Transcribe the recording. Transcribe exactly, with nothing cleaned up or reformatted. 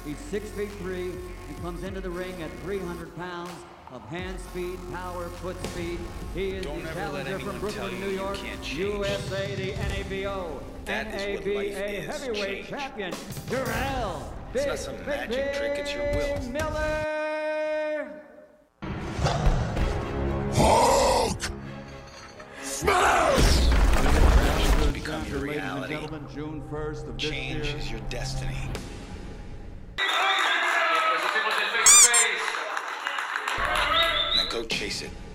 He's six feet three and comes into the ring at three hundred pounds of hand speed, power, foot speed. He is Don't the ever let challenger anyone from Brooklyn, tell you New you York, can't change. U S A, the N A B O, That is N A what B A life is, heavyweight change. champion, Jarrell It's Big not some Big magic Big trick, it's your will. Miller. Hulk! Smash! It's become your Ladies and reality. gentlemen, June first of this Change year. is your destiny. Now go chase it.